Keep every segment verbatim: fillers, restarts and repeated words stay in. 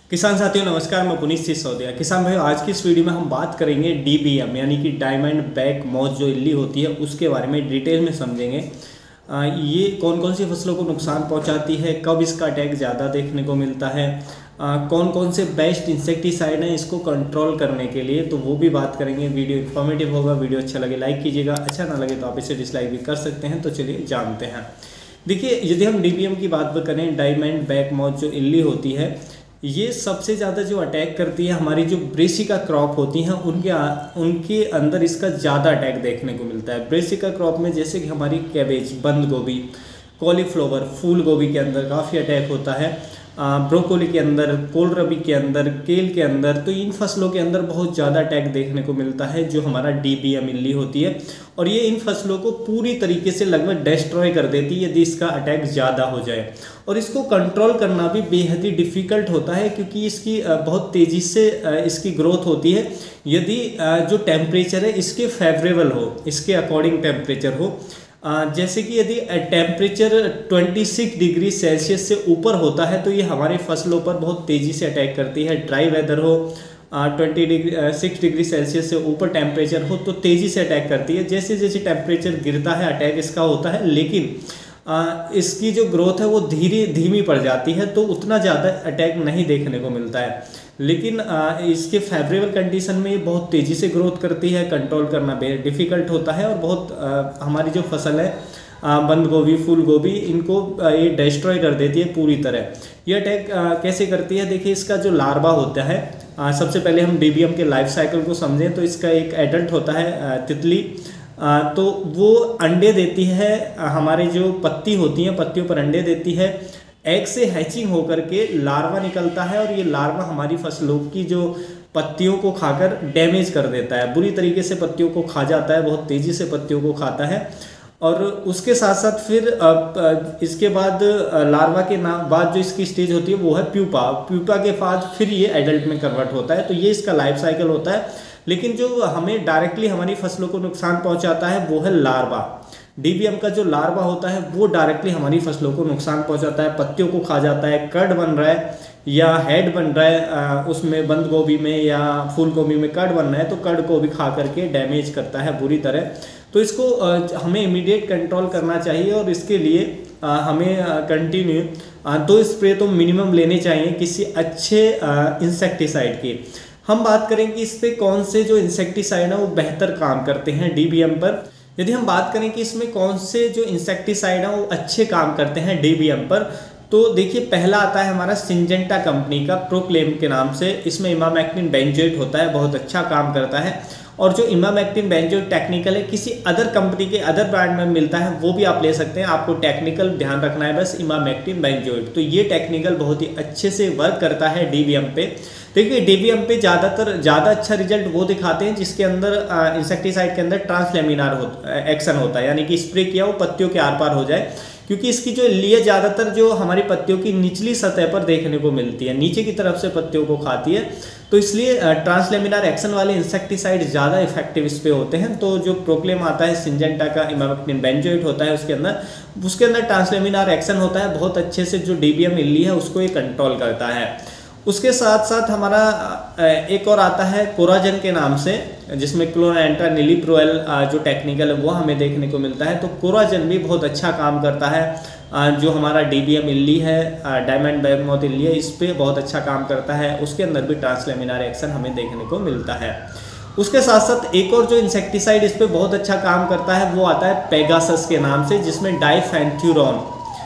किसान साथियों नमस्कार, मैं पुनीत सिसोदिया। किसान भाइयों, आज की इस वीडियो में हम बात करेंगे डी बी एम यानी कि डायमंड बैक मॉथ जो इल्ली होती है उसके बारे में डिटेल में समझेंगे। आ, ये कौन कौन सी फसलों को नुकसान पहुंचाती है, कब इसका अटैक ज़्यादा देखने को मिलता है, आ, कौन कौन से बेस्ट इंसेक्टिसाइड हैं इसको कंट्रोल करने के लिए, तो वो भी बात करेंगे। वीडियो इन्फॉर्मेटिव होगा। वीडियो अच्छा लगे लाइक कीजिएगा, अच्छा ना लगे तो आप इसे डिसलाइक भी कर सकते हैं। तो चलिए जानते हैं। देखिए, यदि हम डी बी एम की बात करें, डायमंड बैक मॉथ जो इल्ली होती है, ये सबसे ज़्यादा जो अटैक करती है हमारी जो ब्रेसिका क्रॉप होती हैं उनके उनके अंदर इसका ज़्यादा अटैक देखने को मिलता है। ब्रेसिका क्रॉप में जैसे कि हमारी कैबेज, बंद गोभी, कॉलीफ्लावर, फूल गोभी के अंदर काफ़ी अटैक होता है, ब्रोकोली के अंदर, कोलरबी के अंदर, केल के अंदर, तो इन फसलों के अंदर बहुत ज़्यादा अटैक देखने को मिलता है जो हमारा डी बी एम इल्ली होती है। और ये इन फसलों को पूरी तरीके से लगभग डिस्ट्रॉय कर देती है यदि इसका अटैक ज़्यादा हो जाए। और इसको कंट्रोल करना भी बेहद ही डिफ़िकल्ट होता है क्योंकि इसकी बहुत तेज़ी से इसकी ग्रोथ होती है। यदि जो टेम्परेचर है इसके फेवरेबल हो, इसके अकॉर्डिंग टेम्परेचर हो, जैसे कि यदि टेम्परेचर छब्बीस डिग्री सेल्सियस से ऊपर होता है तो ये हमारे फसलों पर बहुत तेज़ी से अटैक करती है। ड्राई वेदर हो, twenty degree six degree celsius से ऊपर टेम्परेचर हो तो तेज़ी से अटैक करती है। जैसे जैसे टेम्परेचर गिरता है अटैक इसका होता है, लेकिन आ, इसकी जो ग्रोथ है वो धीरे धीमी पड़ जाती है तो उतना ज़्यादा अटैक नहीं देखने को मिलता है। लेकिन आ, इसके फेवरेबल कंडीशन में ये बहुत तेज़ी से ग्रोथ करती है। कंट्रोल करना बेहद डिफ़िकल्ट होता है और बहुत आ, हमारी जो फसल है, बंद गोभी, फूल गोभी, इनको आ, ये डिस्ट्रॉय कर देती है पूरी तरह। ये अटैक आ, कैसे करती है? देखिए, इसका जो लार्वा होता है, आ, सबसे पहले हम डी बी एम के लाइफ साइकिल को समझें तो इसका एक एडल्ट होता है आ, तितली, आ, तो वो अंडे देती है, आ, हमारे जो पत्ती होती हैं पत्तियों पर अंडे देती है। एग से हैचिंग होकर के लार्वा निकलता है और ये लार्वा हमारी फसलों की जो पत्तियों को खाकर डैमेज कर देता है, बुरी तरीके से पत्तियों को खा जाता है, बहुत तेज़ी से पत्तियों को खाता है। और उसके साथ साथ फिर इसके बाद लार्वा के नाम बाद जो इसकी स्टेज होती है वो है प्यूपा। प्यूपा के बाद फिर ये एडल्ट में कन्वर्ट होता है। तो ये इसका लाइफ साइकिल होता है। लेकिन जो हमें डायरेक्टली हमारी फसलों को नुकसान पहुंचाता है वो है लार्वा। डी बी एम का जो लार्वा होता है वो डायरेक्टली हमारी फसलों को नुकसान पहुंचाता है, पत्तियों को खा जाता है। कर्ड बन रहा है या हेड बन रहा है उसमें, बंद गोभी में या फूल गोभी में कर्ड बन रहा है तो कर्ड को भी खा करके डैमेज करता है बुरी तरह। तो इसको हमें इमीडिएट कंट्रोल करना चाहिए और इसके लिए हमें कंटिन्यू दो स्प्रे तो मिनिमम लेने चाहिए किसी अच्छे इंसेक्टिसाइड की। हम बात करेंगे इस पे कौन से जो इंसेक्टिसाइड है वो बेहतर काम करते हैं डी बी एम पर। यदि हम बात करें कि इसमें कौन से जो इंसेक्टिसाइड हैं वो अच्छे काम करते हैं डी बी एम पर, तो देखिए पहला आता है हमारा सिंजेंटा कंपनी का प्रोक्लेम के नाम से। इसमें इमामेक्टिन बेंजोएट होता है, बहुत अच्छा काम करता है। और जो इमामेक्टिन बेंजोएट टेक्निकल है, किसी अदर कंपनी के अदर ब्रांड में मिलता है वो भी आप ले सकते हैं। आपको टेक्निकल ध्यान रखना है बस, इमामेक्टिन बेंजोएट। तो ये टेक्निकल बहुत ही अच्छे से वर्क करता है डी बी एम पे। देखिए, डी बी एम पे ज़्यादातर ज़्यादा अच्छा रिजल्ट वो दिखाते हैं जिसके अंदर इंसेक्टिसाइड के अंदर ट्रांसलेमिनार हो, एक्शन होता है, यानी कि स्प्रे किया वो पत्तियों के आर पार हो जाए। क्योंकि इसकी जो लिए ज़्यादातर जो हमारी पत्तियों की निचली सतह पर देखने को मिलती है, नीचे की तरफ से पत्तियों को खाती है, तो इसलिए ट्रांसलेमिनार एक्शन वाले इंसेक्टिसाइड ज़्यादा इफेक्टिव इस पे होते हैं। तो जो प्रोक्लेम आता है सिंजेंटा का, इमामेक्टिन बेंजोएट होता है उसके अंदर, उसके अंदर ट्रांसलेमिनार एक्शन होता है, बहुत अच्छे से जो डी बी एम इल्ली है उसको ये कंट्रोल करता है। उसके साथ साथ हमारा एक और आता है कोराजन के नाम से, जिसमें क्लोरांट्रा निलिप्रोएल जो टेक्निकल है वो हमें देखने को मिलता है। तो कोराजन भी बहुत अच्छा काम करता है। जो हमारा डी बी एम इल्ली है, डायमंड बैक मॉथ इल्ली है, इस पर बहुत अच्छा काम करता है। उसके अंदर भी ट्रांसलेमिनार एक्शन हमें देखने को मिलता है। उसके साथ साथ एक और जो इंसेक्टिसाइड इस पर बहुत अच्छा काम करता है वो आता है पेगासस के नाम से, जिसमें डाइफेंथ्यूरॉन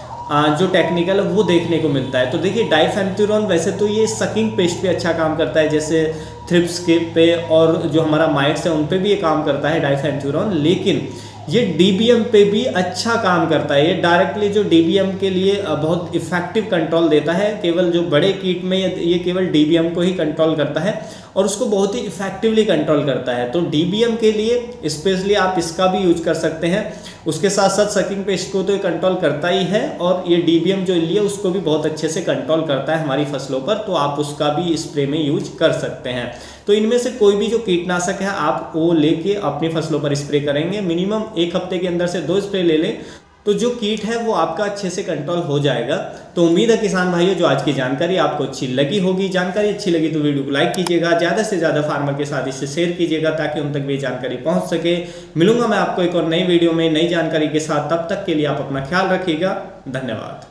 जो टेक्निकल है वो देखने को मिलता है। तो देखिए, डाइफेंथ्यूरॉन वैसे तो ये सकिंग पेस्ट पे अच्छा काम करता है, जैसे थ्रिप्स के पे और जो हमारा माइट्स है उन पे भी ये काम करता है डाइफेंथ्यूरॉन। लेकिन ये डी बी एम पे भी अच्छा काम करता है। ये डायरेक्टली जो डी बी एम के लिए बहुत इफेक्टिव कंट्रोल देता है। केवल जो बड़े कीट में ये केवल डी बी एम को ही कंट्रोल करता है और उसको बहुत ही इफेक्टिवली कंट्रोल करता है। तो डी बी एम के लिए स्पेशली आप इसका भी यूज कर सकते हैं। उसके साथ साथ सकिंग पेस्ट को तो ये कंट्रोल करता ही है और ये डी बी एम जो इल्ली है उसको भी बहुत अच्छे से कंट्रोल करता है हमारी फसलों पर, तो आप उसका भी स्प्रे में यूज कर सकते हैं। तो इनमें से कोई भी जो कीटनाशक है आप वो लेके अपनी फसलों पर स्प्रे करेंगे। मिनिमम एक हफ्ते के अंदर से दो स्प्रे ले लें तो जो कीट है वो आपका अच्छे से कंट्रोल हो जाएगा। तो उम्मीद है किसान भाइयों जो आज की जानकारी आपको अच्छी लगी होगी। जानकारी अच्छी लगी तो वीडियो को लाइक कीजिएगा, ज़्यादा से ज़्यादा फार्मर के साथ इसे शेयर कीजिएगा ताकि उन तक भी जानकारी पहुँच सके। मिलूंगा मैं आपको एक और नई वीडियो में नई जानकारी के साथ, तब तक के लिए आप अपना ख्याल रखिएगा। धन्यवाद।